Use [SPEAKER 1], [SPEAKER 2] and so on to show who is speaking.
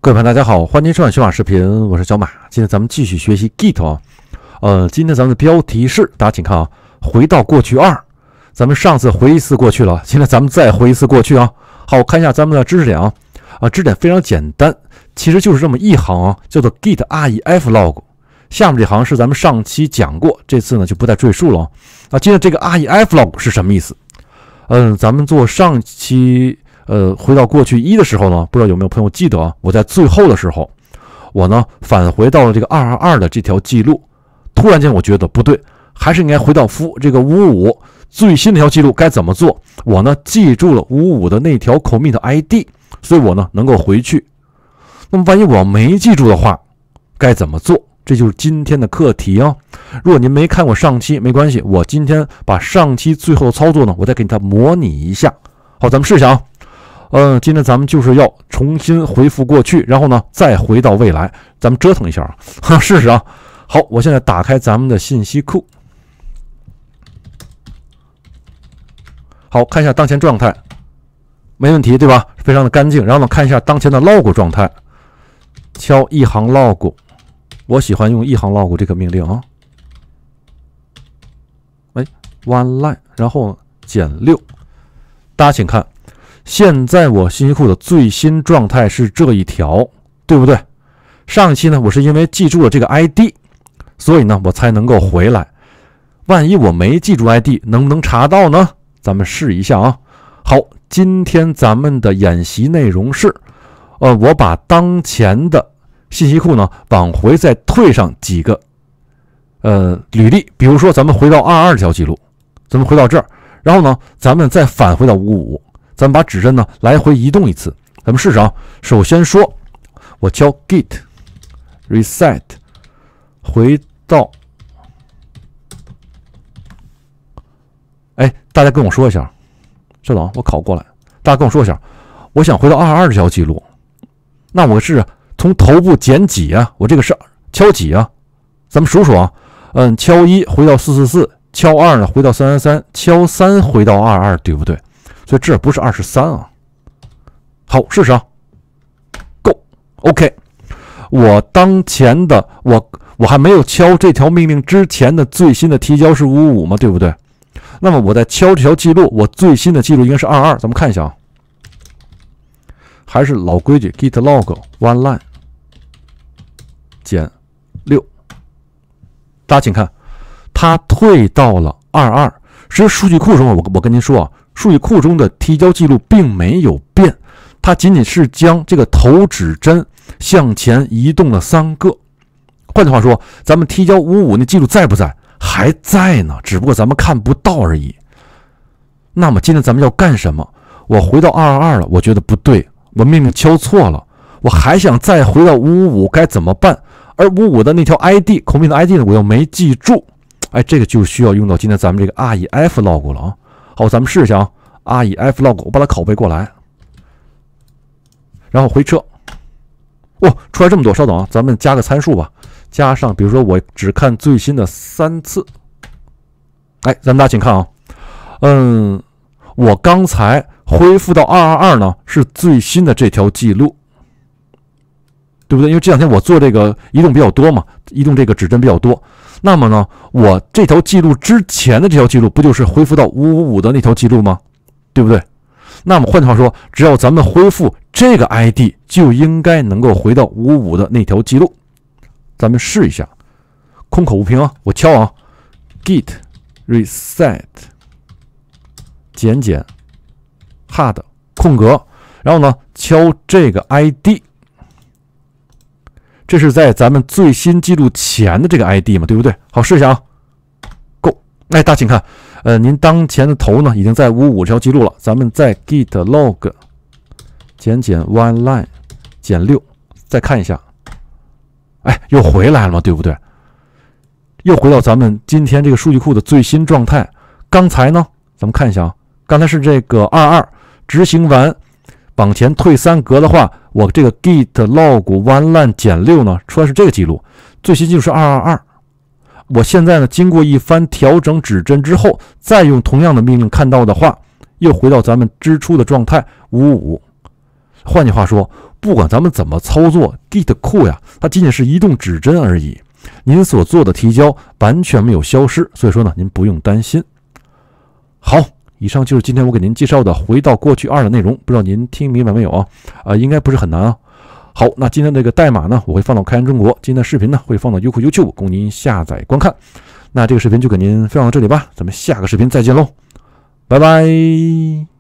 [SPEAKER 1] 各位朋友大家好，欢迎收看小马视频，我是小马。今天咱们继续学习 Git 啊。今天咱们的标题是，大家请看啊，回到过去2。咱们上次回一次过去了，现在咱们再回一次过去啊。好，看一下咱们的知识点啊。知识点非常简单，其实就是这么一行啊，叫做 Git ref log。下面这行是咱们上期讲过，这次呢就不再赘述了啊。今天这个 ref log 是什么意思？咱们做上期回到过去1的时候呢，不知道有没有朋友记得啊？我在最后的时候，我呢返回到了这个222的这条记录，突然间我觉得不对，还是应该回到这个555最新的一条记录该怎么做？我呢记住了555的那条 commit ID， 所以我呢能够回去。那么万一我没记住的话，该怎么做？这就是今天的课题啊。如果您没看过上期没关系，我今天把上期最后的操作呢，我再给它模拟一下。好，咱们试一下啊。今天咱们就是要重新回复过去，然后呢再回到未来，咱们折腾一下啊，试试啊。好，我现在打开咱们的信息库，好，看一下当前状态，没问题对吧？非常的干净。然后呢看一下当前的 log 状态，敲一行 log， 我喜欢用一行 log 这个命令啊。one line， 然后减6，大家请看。现在我信息库的最新状态是这一条，对不对？上一期呢，我是因为记住了这个 ID， 所以呢，我才能够回来。万一我没记住 ID， 能不能查到呢？咱们试一下啊。好，今天咱们的演习内容是，我把当前的信息库呢往回再退上几个履历，比如说咱们回到22这条记录，咱们回到这儿，然后呢，咱们再返回到555。咱们把指针呢来回移动一次，咱们试试啊。首先说，我敲 git reset 回到，大家跟我说一下，稍等，我拷过来，大家跟我说一下，我想回到22这条记录，那我是从头部减几啊？我这个是敲几啊？咱们数数啊，敲1回到444，敲2呢回到333，敲3回到22，对不对？所以这不是23啊。好，试试啊。Go OK。我当前的我还没有敲这条命令之前的最新的提交是555嘛，对不对？那么我在敲这条记录，我最新的记录应该是22，咱们看一下啊。还是老规矩 ，git log one line 减6。大家请看，它退到了22。实际数据库中，我跟您说啊。数据库中的提交记录并没有变，它仅仅是将这个头指针向前移动了3个。换句话说，咱们提交555那记录在不在？还在呢，只不过咱们看不到而已。那么今天咱们要干什么？我回到222了，我觉得不对，我命令敲错了，我还想再回到555，该怎么办？而555的那条 ID commit 的 ID 呢，我又没记住。这个就需要用到今天咱们这个 ref log 了啊。好，咱们试一下啊 ，ref log， 我把它拷贝过来，然后回车。出来这么多，稍等啊，咱们加个参数吧，加上比如说我只看最新的3次。咱们大家请看啊，我刚才恢复到222呢是最新的这条记录，对不对？因为这两天我做这个移动比较多嘛，移动这个指针比较多。那么呢，我这条记录之前的这条记录不就是恢复到555的那条记录吗？对不对？那么换句话说，只要咱们恢复这个 ID， 就应该能够回到555的那条记录。咱们试一下，空口无凭啊，我敲啊 ，git reset 减 hard 空格，然后呢敲这个 ID。这是在咱们最新记录前的这个 ID 嘛，对不对？好，试一下啊。Go， 大家请看，您当前的头呢已经在555这条记录了，咱们在 git log 减 one line 减6，再看一下，又回来了嘛，对不对？又回到咱们今天这个数据库的最新状态。刚才呢，咱们看一下啊，刚才是这个22执行完。往前退3格的话，我这个 git log one line 减6呢，出来是这个记录，最新记录是222。我现在呢，经过一番调整指针之后，再用同样的命令看到的话，又回到咱们之初的状态555。 换句话说，不管咱们怎么操作 Git 库呀，它仅仅是移动指针而已，您所做的提交完全没有消失，所以说呢，您不用担心。好，以上就是今天我给您介绍的回到过去2的内容，不知道您听明白没有啊？应该不是很难啊。好，那今天这个代码呢，我会放到开源中国，今天的视频呢会放到优酷 YouTube 供您下载观看。那这个视频就给您分享到这里吧，咱们下个视频再见喽，拜拜。